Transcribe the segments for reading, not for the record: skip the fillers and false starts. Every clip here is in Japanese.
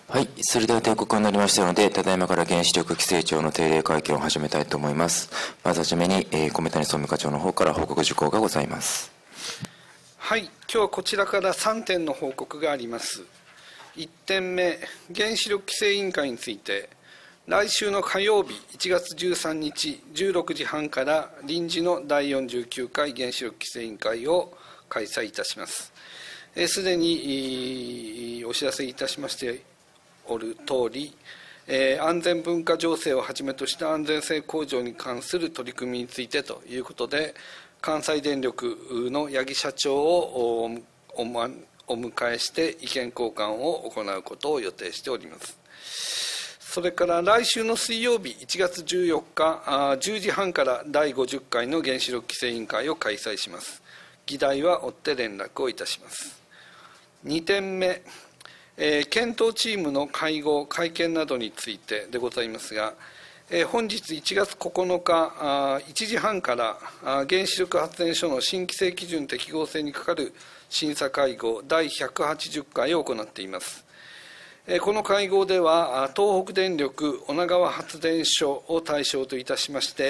はい、それでは定刻になりましたので、ただいまから原子力規制庁の定例会見を始めたいと思います。まずはじめに、米谷総務課長の方から報告事項がございます。 はい、今日はこちらから3点の報告があります。1点目、原子力規制委員会について、来週の火曜日1月13日16時半から臨時の第49回原子力規制委員会を開催いたします。すでにお知らせいたしましておる通り、安全文化情勢をはじめとした安全性向上に関する取り組みについてということで、関西電力の八木社長をお迎えして意見交換を行うことを予定しております。それから来週の水曜日1月14日10時半から第50回の原子力規制委員会を開催します。議題は追って連絡をいたします。2点目、検討チームの会合・会見などについてでございますが、本日1月9日1時半から原子力発電所の新規制基準適合性にかかる審査会合第180回を行っています。この会合では東北電力女川発電所を対象といたしまして、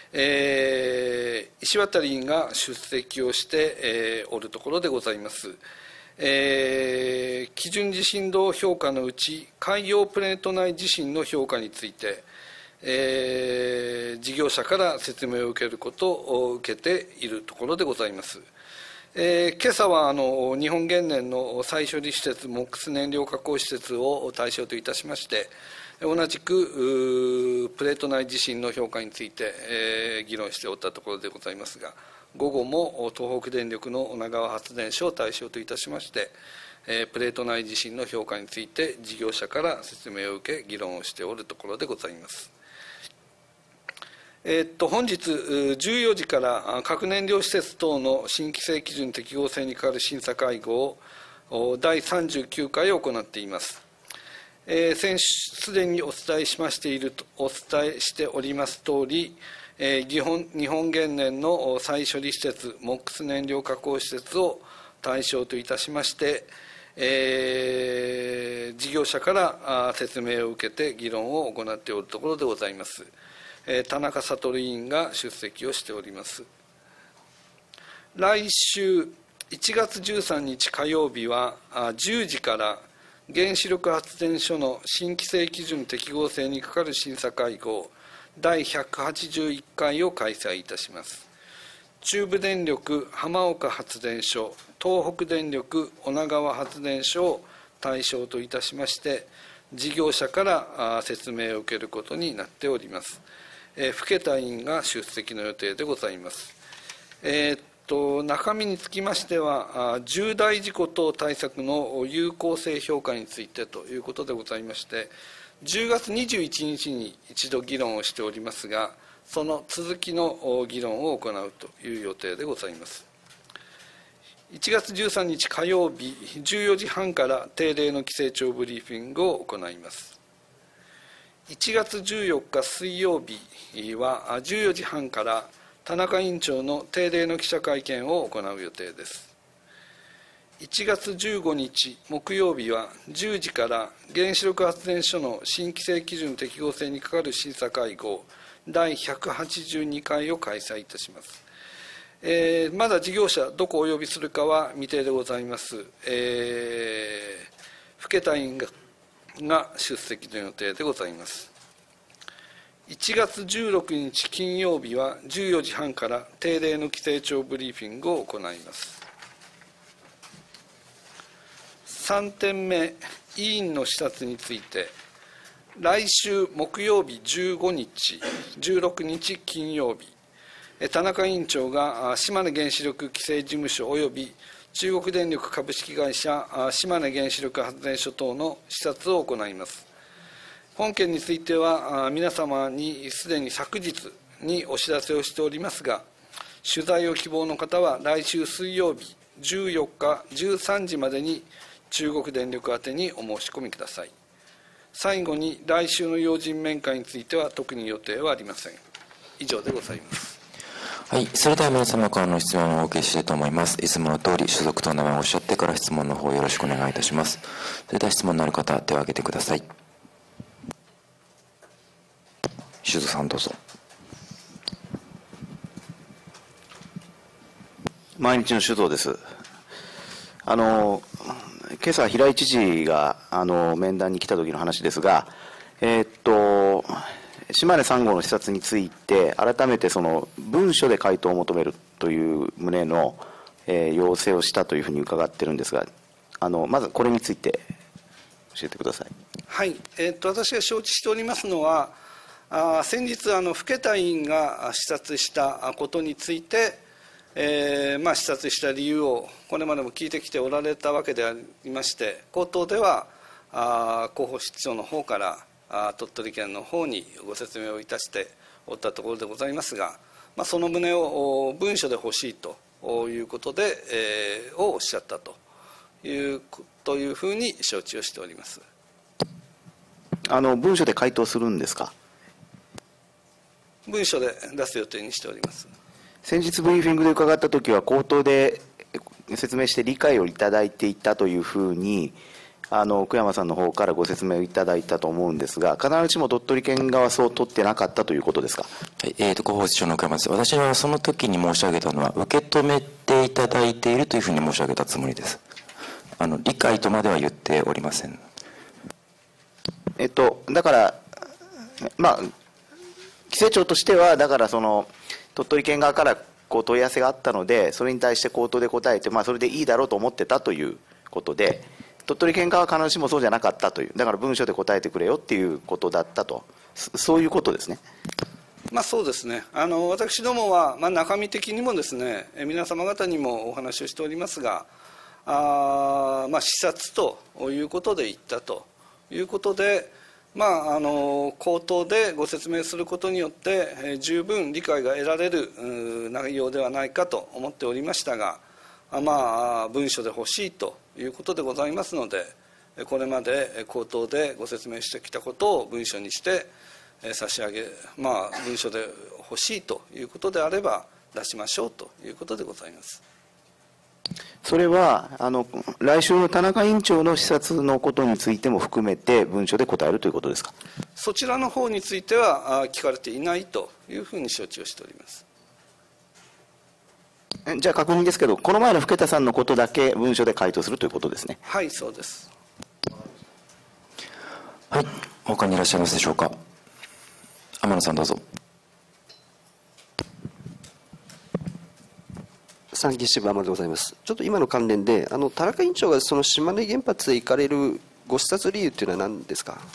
石渡委員が出席をしておるところでございます。基準地震動評価のうち海洋プレート内地震の評価について、事業者から説明を受けることを受けているところでございます。今朝は日本原燃の再処理施設 MOX 燃料加工施設を対象といたしまして、同じくプレート内地震の評価について、議論しておったところでございますが、午後も東北電力の女川発電所を対象といたしまして、プレート内地震の評価について事業者から説明を受け議論をしておるところでございます。本日14時から核燃料施設等の新規制基準適合性にかかる審査会合第39回を行っています。先週すでにお伝えしておりますとおり、日本原燃の再処理施設 MOX 燃料加工施設を対象といたしまして、事業者から説明を受けて議論を行っておるところでございます。田中悟委員が出席をしております。来週1月13日火曜日は10時から原子力発電所の新規制基準適合性にかかる審査会合第181回を開催いたします。中部電力浜岡発電所、東北電力女川発電所を対象といたしまして、事業者から説明を受けることになっております。更田委員が出席の予定でございます。中身につきましては、重大事故等対策の有効性評価についてということでございまして、10月21日に一度議論をしておりますが、その続きの議論を行うという予定でございます。1月13日火曜日14時半から定例の規制庁ブリーフィングを行います。1月14日水曜日は14時半から田中委員長の定例の記者会見を行う予定です。1月15日木曜日は10時から原子力発電所の新規制基準適合性にかかる審査会合第182回を開催いたします。まだ事業者どこをお呼びするかは未定でございます。更田委員が出席の予定でございます。1月16日金曜日は14時半から定例の規制庁ブリーフィングを行います。3点目、委員の視察について、来週木曜日15日、16日金曜日、田中委員長が島根原子力規制事務所及び中国電力株式会社島根原子力発電所等の視察を行います。本件については皆様にすでに昨日にお知らせをしておりますが、取材を希望の方は来週水曜日14日13時までに中国電力宛てにお申し込みください。最後に来週の要人面会については特に予定はありません。以上でございます。 はい、それでは皆様からの質問をお受けしたいと思います。いつもの通り、所属とお名前をおっしゃってから質問の方よろしくお願いいたします。それでは質問のある方、手を挙げてください。修造さん、どうぞ。 毎日の首藤です。今朝、平井知事が面談に来た時の話ですが、島根3号の視察について、改めてその文書で回答を求めるという旨の、要請をしたというふうに伺っているんですが、まずこれについて教えてください。 はい、私が承知しておりますのは、先日、更田委員が視察したことについて、視察した理由をこれまでも聞いてきておられたわけでありまして、口頭では広報室長の方から鳥取県の方にご説明をいたしておったところでございますが、その旨を文書で欲しいということで、おっしゃったというふうに承知をしております。 文書で回答するんですか。 文書で出す予定にしております。 先日ブリーフィングで伺ったときは、口頭で説明して理解をいただいていたというふうに、奥山さんの方からご説明をいただいたと思うんですが、必ずしも鳥取県側はそう取ってなかったということですか。 はい、広報室長の奥山です。私はその時に申し上げたのは、受け止めていただいているというふうに申し上げたつもりです。理解とまでは言っておりません。 だから、規制庁としては、だから鳥取県側から問い合わせがあったので、それに対して口頭で答えて、それでいいだろうと思ってたということで、鳥取県側は必ずしもそうじゃなかったという、だから文書で答えてくれよっていうことだったと、そういうことですね。 そうですね、私どもは、中身的にもですね、皆様方にもお話をしておりますが、視察ということで言ったということで、口頭でご説明することによって、十分理解が得られる内容ではないかと思っておりましたが、文書で欲しいということでございますので、これまで口頭でご説明してきたことを文書にして差し上げ、文書で欲しいということであれば出しましょうということでございます。 それは来週の田中委員長の視察のことについても含めて文書で答えるということですか。 そちらの方については聞かれていないというふうに承知をしております。 じゃあ確認ですけど、この前の更田さんのことだけ文書で回答するということですね。 はい、そうです。 はい、他にいらっしゃいますでしょうか。天野さん、どうぞ。 参議支部天野でございます。ちょっと今の関連で、田中委員長がその島根原発へ行かれるご視察理由というのは何ですか。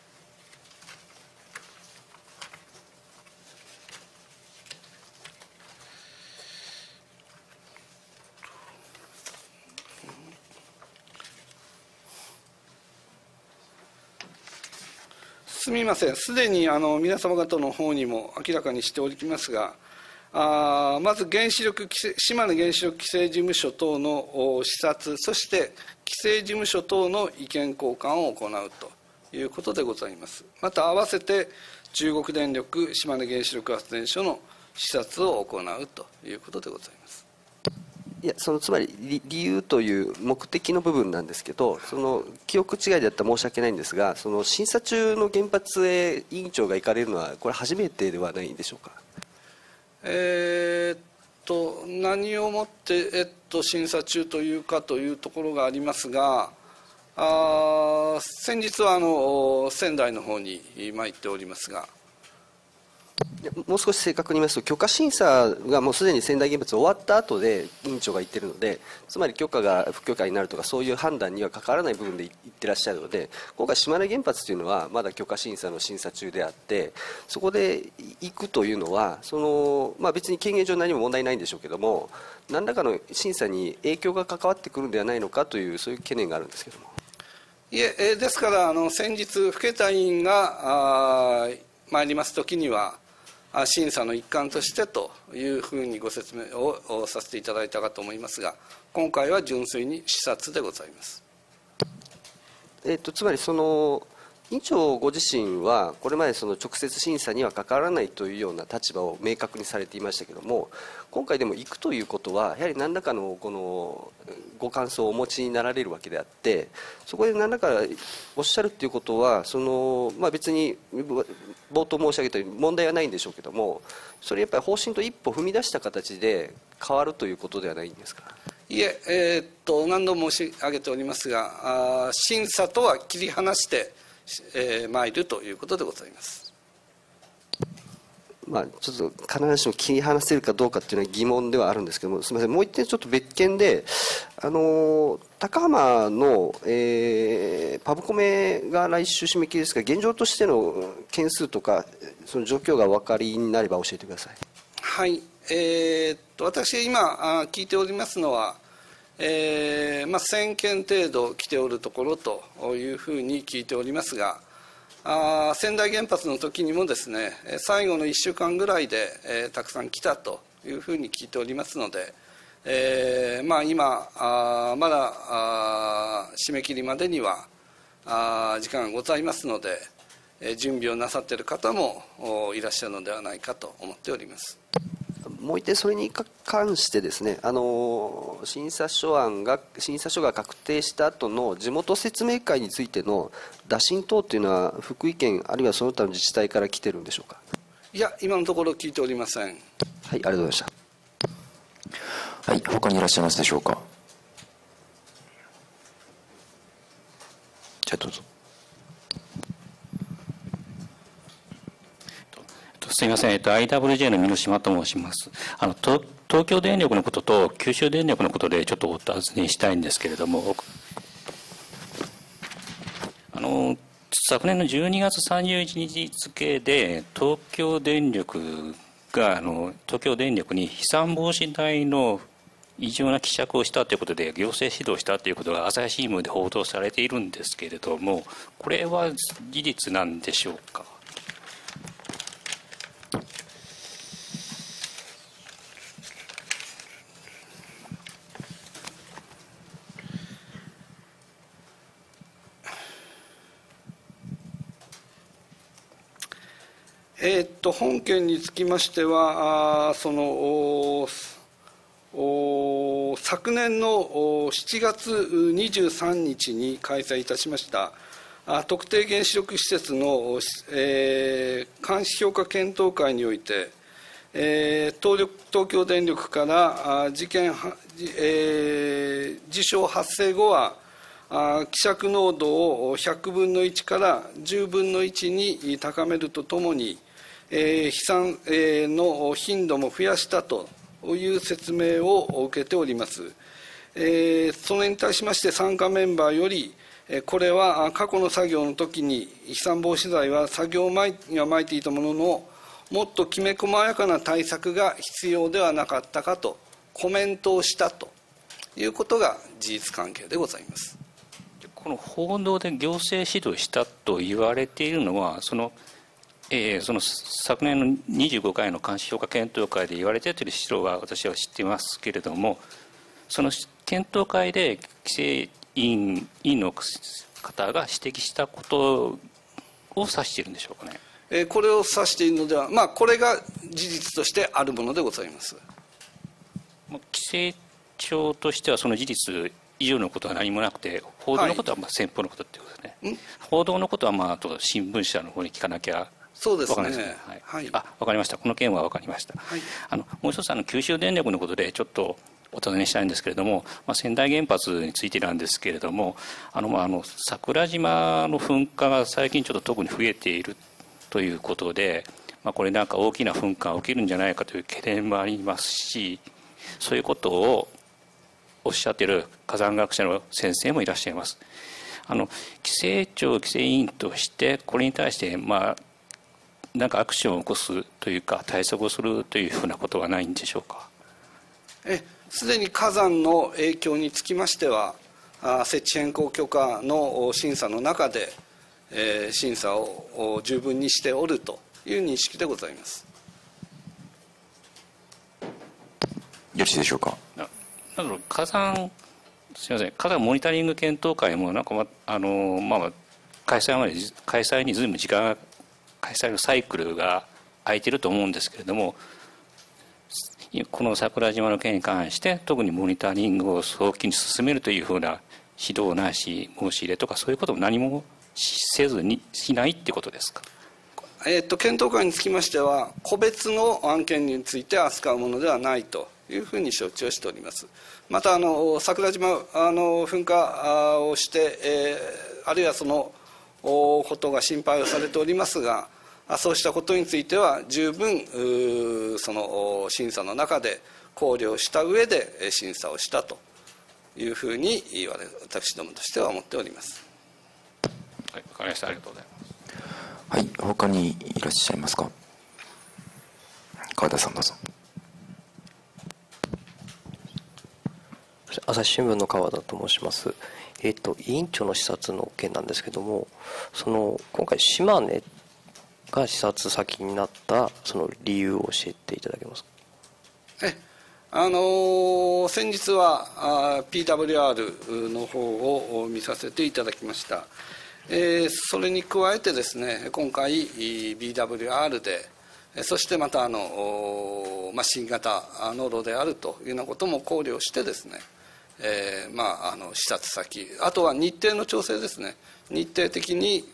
すみません、すでに皆様方の方にも明らかにしておりますが、まず島根原子力規制事務所等の視察、そして規制事務所等の意見交換を行うということでございます。また合わせて中国電力島根原子力発電所の視察を行うということでございます。 いや、つまり理由という目的の部分なんですけど、記憶違いだったら申し訳ないんですが、審査中の原発へ委員長が行かれるのはこれ初めてではないんでしょうか。 何をもって、審査中というかというところがありますが、先日は仙台の方に参っておりますが。 もう少し正確に言いますと、許可審査がもうすでに仙台原発終わった後で委員長が言っているので、つまり許可が不許可になるとか、そういう判断には関わらない部分で言ってらっしゃるので、今回、島根原発というのはまだ許可審査の審査中であって、そこで行くというのは、別に権限上、何も問題ないんでしょうけれども、何らかの審査に影響が関わってくるのではないのかという、そういう懸念があるんですけれども。 いえ、ですから先日、更田委員が参りますときには、審査の一環としてというふうにご説明をさせていただいたかと思いますが、今回は純粋に視察でございます。 つまり委員長ご自身はこれまでその直接審査には関わらないというような立場を明確にされていましたけれども、今回でも行くということはやはり何らかのこのご感想をお持ちになられるわけであって、そこで何らかおっしゃるということは別に冒頭申し上げたように問題はないんでしょうけれども、それやっぱり方針と一歩踏み出した形で変わるということではないんですか。 いえ、何度も申し上げておりますが、審査とは切り離して参るということでございます。 ちょっと必ずしも切り離せるかどうかというのは疑問ではあるんですけども、すみません、もう一点ちょっと別件で、高浜の、パブコメが来週締め切りですが、現状としての件数とかその状況がお分かりになれば教えてください。 はい、私今聞いておりますのは、1000件程度来ておるところというふうに聞いておりますが、川内原発の時にもですね、最後の1週間ぐらいで、たくさん来たというふうに聞いておりますので、今まだ締め切りまでには時間がございますので、準備をなさっている方もいらっしゃるのではないかと思っております。 もう一点、それに関してですね、審査書が確定した後の地元説明会についての打診等というのは、福井県あるいはその他の自治体から来てるんでしょうか。 いや、今のところ聞いておりません。はい、 ありがとうございました。 はい、他にいらっしゃいますでしょうか。じゃあどうぞ。 すみません、IWJ の箕島と申します。東京電力のことと九州電力のことでちょっとお尋ねしたいんですけれども、昨年の12月31日付で東京電力に飛散防止帯の異常な希釈をしたということで行政指導したということが朝日新聞で報道されているんですけれども、これは事実なんでしょうか。 本件につきましては、昨年の7月23日に開催いたしました特定原子力施設の、監視評価検討会において、東京電力から事象発生後は希釈濃度を100分の1から10分の1に高めるとともに、飛散の頻度も増やしたという説明を受けております。それに対しまして参加メンバーより、これは過去の作業の時に飛散防止剤は作業前にはまいていたものの、もっときめ細やかな対策が必要ではなかったかとコメントをしたということが事実関係でございます。 この報道で行政指導したと言われているのは、その昨年の25回の監視評価検討会で言われている指導は私は知っていますけれども、その検討会で規制委員の方が指摘したことを指しているんでしょうかね。 これを指しているのでは、これが事実としてあるものでございます。 規制庁としてはその事実以上のことは何もなくて、報道のことは先方のことということですね。報道のことはあと新聞社の方に聞かなきゃ。 そうですね。 分かりました。この件は分かりました。はい、もう一つ九州電力のことでちょっとお尋ねしたいんですけれども、川内原発についてなんですけれども、桜島の噴火が最近ちょっと特に増えているということで、これなんか大きな噴火が起きるんじゃないかという懸念もありますし、そういうことをおっしゃっている火山学者の先生もいらっしゃいます。規制庁規制委員としてこれに対してなんかアクションを起こすというか対策をするというふうなことはないんでしょうか。 すでに火山の影響につきましては、設置変更許可の審査の中で、審査を十分にしておるという認識でございます。 よろしいでしょうか。 火山モニタリング検討会も開催にずいぶん開催のサイクルが空いてると思うんですけれども、この桜島の件に関して特にモニタリングを早期に進めるというふうな指導ないし申し入れとか、そういうことも何もせずにしないってことですか。 検討会につきましては、個別の案件について扱うものではないというふうに承知をしております。また桜島噴火をして、あるいはそのことが心配をされておりますが、そうしたことについては十分その審査の中で考慮した上で審査をしたというふうに私どもとしては思っております。 はい、わかりました。ありがとうございます。 はい、他にいらっしゃいますか。川田さんどうぞ。 朝日新聞の川田と申します。委員長の視察の件なんですけども、今回島根が視察先になったその理由を教えていただけますか。 先日はPWR の方を見させていただきました。それに加えてですね、今回 BWR で、そしてまた新型の炉であるというようなことも考慮してですね、視察先、あとは日程の調整ですね。日程的に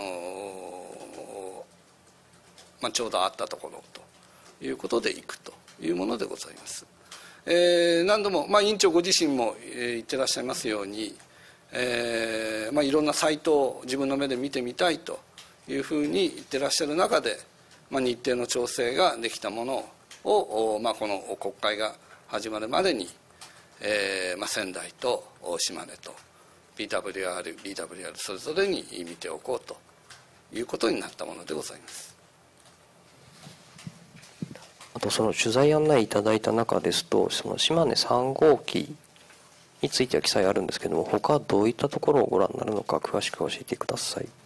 ちょうどあったところということで行くというものでございます。何度も、委員長ご自身も言ってらっしゃいますように、いろんなサイトを自分の目で見てみたいというふうに言ってらっしゃる中で、日程の調整ができたものを、この国会が始まるまでに、仙台と島根と BWR それぞれに見ておこうということになったものでございます。 あとその取材案内いただいた中ですと、その島根3号機については記載あるんですけども、他はどういったところをご覧になるのか詳しく教えてください。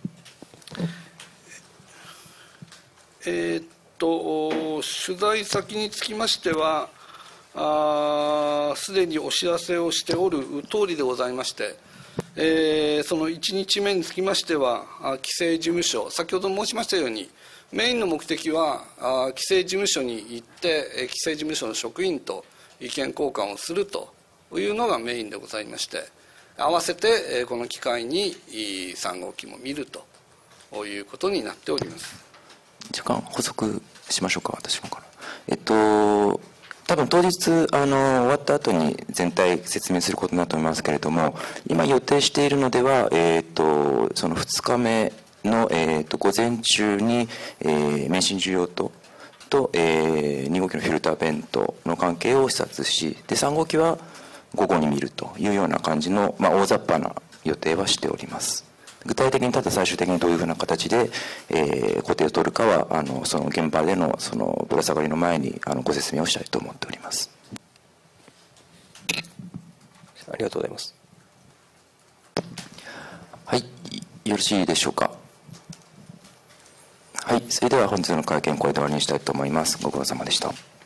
取材先につきましてはすでにお知らせをしておる通りでございまして、その1日目につきましては規制事務所、先ほど申しましたようにメインの目的は規制事務所に行って規制事務所の職員と意見交換をするというのがメインでございまして、合わせてこの機会に3号機も見るということになっております。 若干補足しましょうか、私もから。多分当日終わった後に全体説明することになると思いますけれども、今予定しているのでは、その2日目の、午前中に、免震需要と2号機のフィルターベントの関係を視察し、で3号機は午後に見るというような感じの、大雑把な予定はしております。具体的にただ最終的にどういうふうな形で、工程を取るかはその現場でのそのぶら下がりの前にご説明をしたいと思っております。 ありがとうございます。 はい、よろしいでしょうか。はい、それでは本日の会見これで終わりにしたいと思います。ご苦労様でした。